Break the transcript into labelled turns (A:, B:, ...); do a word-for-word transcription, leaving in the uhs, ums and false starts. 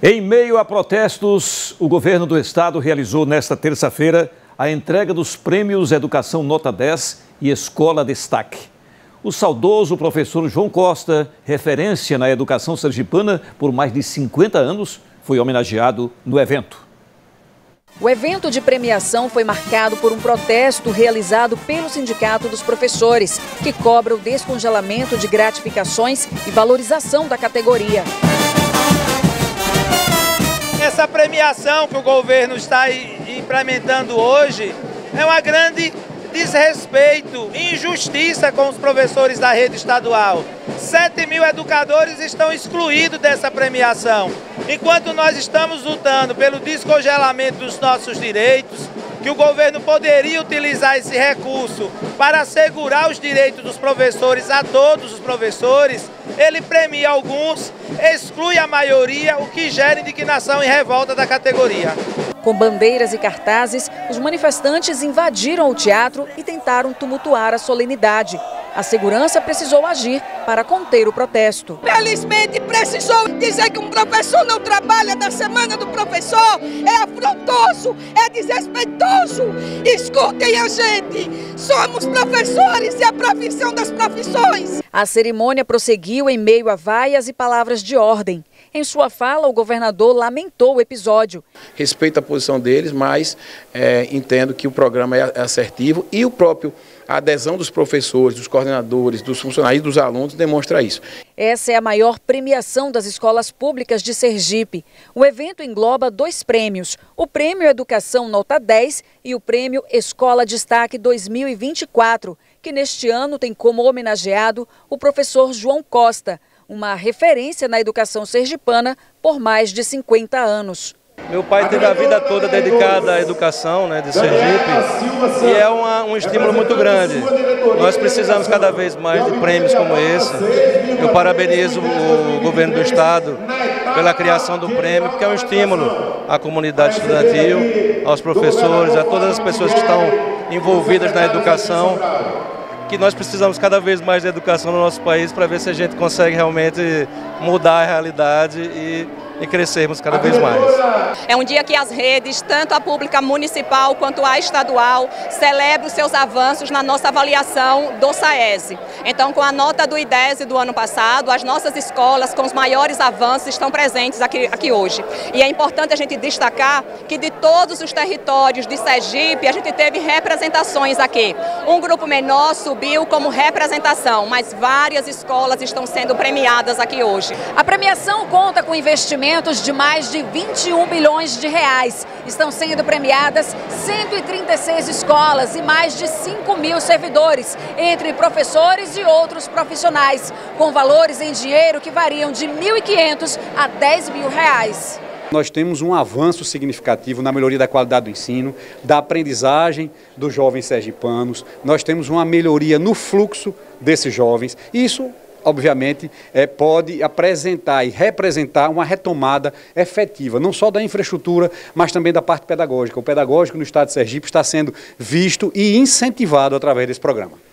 A: Em meio a protestos, o governo do estado realizou nesta terça-feira a entrega dos prêmios Educação Nota dez e Escola Destaque. O saudoso professor João Costa, referência na educação sergipana por mais de cinquenta anos, foi homenageado no evento.
B: O evento de premiação foi marcado por um protesto realizado pelo Sindicato dos Professores, que cobra o descongelamento de gratificações e valorização da categoria.
C: Essa premiação que o governo está implementando hoje é uma grande desrespeito e injustiça com os professores da rede estadual. sete mil educadores estão excluídos dessa premiação. Enquanto nós estamos lutando pelo descongelamento dos nossos direitos, que o governo poderia utilizar esse recurso para assegurar os direitos dos professores a todos os professores, ele premia alguns, exclui a maioria, o que gera indignação e revolta da categoria.
B: Com bandeiras e cartazes, os manifestantes invadiram o teatro e tentaram tumultuar a solenidade. A segurança precisou agir para conter o protesto.
D: Felizmente precisou dizer que um professor não trabalha na semana do professor. É afrontoso, é desrespeitoso. Escutem a gente, somos professores e a profissão das profissões.
B: A cerimônia prosseguiu em meio a vaias e palavras de ordem. Em sua fala, o governador lamentou o episódio.
E: Respeito a posição deles, mas é, entendo que o programa é assertivo e o próprio a adesão dos professores, dos coordenadores, dos funcionários e dos alunos demonstra isso.
B: Essa é a maior premiação das escolas públicas de Sergipe. O evento engloba dois prêmios, o Prêmio Educação Nota dez e o Prêmio Escola Destaque dois mil e vinte e quatro, que neste ano tem como homenageado o professor João Costa, uma referência na educação sergipana por mais de cinquenta anos.
F: Meu pai teve a vida toda dedicada à educação, né, de Sergipe, e é uma, um estímulo muito grande. Nós precisamos cada vez mais de prêmios como esse. Eu parabenizo o governo do estado pela criação do prêmio, porque é um estímulo à comunidade estudantil, aos professores, a todas as pessoas que estão envolvidas na educação, que nós precisamos cada vez mais de educação no nosso país para ver se a gente consegue realmente mudar a realidade e e crescermos cada vez mais.
G: É um dia que as redes, tanto a pública municipal quanto a estadual, celebram os seus avanços na nossa avaliação do SAESE. Então, com a nota do IDESE do ano passado, as nossas escolas com os maiores avanços estão presentes aqui, aqui hoje. E é importante a gente destacar que de todos os territórios de Sergipe, a gente teve representações aqui. Um grupo menor subiu como representação, mas várias escolas estão sendo premiadas aqui hoje.
B: A premiação conta com investimento de mais de vinte e um milhões de reais. Estão sendo premiadas cento e trinta e seis escolas e mais de cinco mil servidores, entre professores e outros profissionais, com valores em dinheiro que variam de mil e quinhentos a dez mil reais.
H: Nós temos um avanço significativo na melhoria da qualidade do ensino, da aprendizagem dos jovens sergipanos. Nós temos uma melhoria no fluxo desses jovens. Isso obviamente, é, pode apresentar e representar uma retomada efetiva, não só da infraestrutura, mas também da parte pedagógica. O pedagógico no estado de Sergipe está sendo visto e incentivado através desse programa.